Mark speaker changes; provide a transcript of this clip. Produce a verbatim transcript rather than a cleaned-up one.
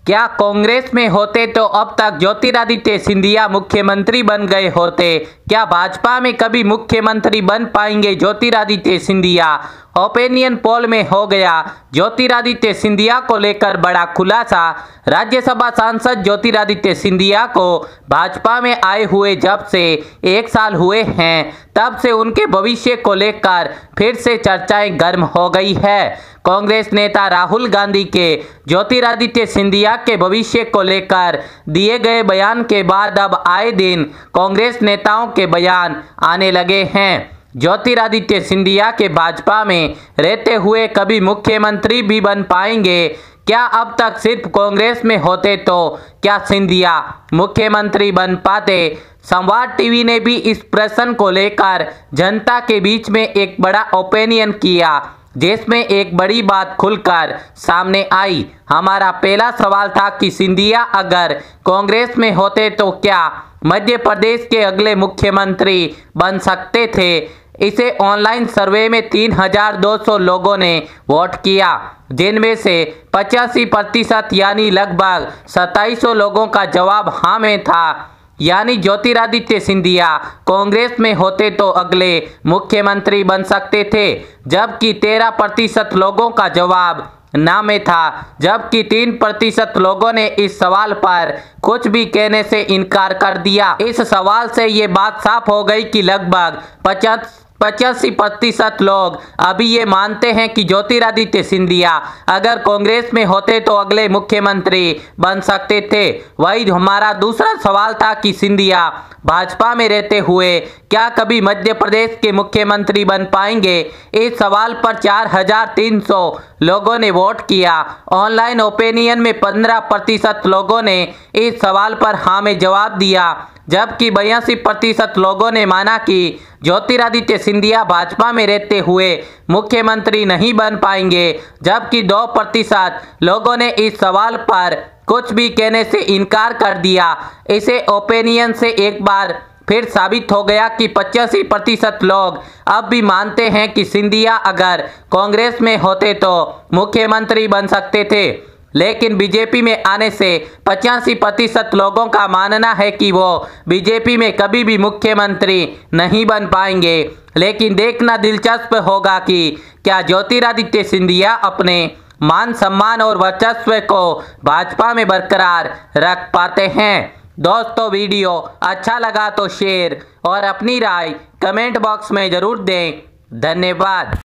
Speaker 1: क्या कांग्रेस में होते तो अब तक ज्योतिरादित्य सिंधिया मुख्यमंत्री बन गए होते? क्या भाजपा में कभी मुख्यमंत्री बन पाएंगे ज्योतिरादित्य सिंधिया? ओपिनियन पोल में हो गया ज्योतिरादित्य सिंधिया को लेकर बड़ा खुलासा। राज्यसभा सांसद ज्योतिरादित्य सिंधिया को भाजपा में आए हुए जब से एक साल हुए हैं, तब से उनके भविष्य को लेकर फिर से चर्चाएं गर्म हो गई है। कांग्रेस नेता राहुल गांधी के ज्योतिरादित्य सिंधिया के भविष्य को लेकर दिए गए बयान के बाद अब आए दिन कांग्रेस नेताओं के बयान आने लगे हैं। ज्योतिरादित्य सिंधिया के भाजपा में रहते हुए कभी मुख्यमंत्री भी बन पाएंगे? क्या अब तक सिर्फ कांग्रेस में होते तो क्या सिंधिया मुख्यमंत्री बन पाते? संवाद टीवी ने भी इस प्रश्न को लेकर जनता के बीच में एक बड़ा ओपिनियन किया, जिसमें एक बड़ी बात खुलकर सामने आई। हमारा पहला सवाल था कि सिंधिया अगर कांग्रेस में होते तो क्या मध्य प्रदेश के अगले मुख्यमंत्री बन सकते थे? इसे ऑनलाइन सर्वे में तीन हजार दो सौ लोगों ने वोट किया, जिनमें से पचासी प्रतिशत यानी लगभग सत्ताईस सौ लोगों का जवाब हाँ में था, यानी ज्योतिरादित्य सिंधिया कांग्रेस में होते तो अगले मुख्यमंत्री बन सकते थे, जबकि तेरह प्रतिशत लोगों का जवाब ना में था, जबकि तीन प्रतिशत लोगों ने इस सवाल पर कुछ भी कहने से इनकार कर दिया। इस सवाल से ये बात साफ हो गई कि लगभग पचास पचासी प्रतिशत लोग अभी ये मानते हैं कि ज्योतिरादित्य सिंधिया अगर कांग्रेस में होते तो अगले मुख्यमंत्री बन सकते थे। वही हमारा दूसरा सवाल था कि सिंधिया भाजपा में रहते हुए क्या कभी मध्य प्रदेश के मुख्यमंत्री बन पाएंगे? इस सवाल पर चार हजार तीन सौ लोगों ने वोट किया। ऑनलाइन ओपिनियन में पंद्रह प्रतिशत लोगों ने इस सवाल पर हाँ में जवाब दिया, जबकि बयासी प्रतिशत लोगों ने माना कि ज्योतिरादित्य सिंधिया भाजपा में रहते हुए मुख्यमंत्री नहीं बन पाएंगे, जबकि दो प्रतिशत लोगों ने इस सवाल पर कुछ भी कहने से इनकार कर दिया। इसे ओपिनियन से एक बार फिर साबित हो गया कि पचासी प्रतिशत लोग अब भी मानते हैं कि सिंधिया अगर कांग्रेस में होते तो मुख्यमंत्री बन सकते थे, लेकिन बीजेपी में आने से पचासी प्रतिशत लोगों का मानना है कि वो बीजेपी में कभी भी मुख्यमंत्री नहीं बन पाएंगे। लेकिन देखना दिलचस्प होगा कि क्या ज्योतिरादित्य सिंधिया अपने मान सम्मान और वर्चस्व को भाजपा में बरकरार रख पाते हैं। दोस्तों, वीडियो अच्छा लगा तो शेयर और अपनी राय कमेंट बॉक्स में ज़रूर दें। धन्यवाद।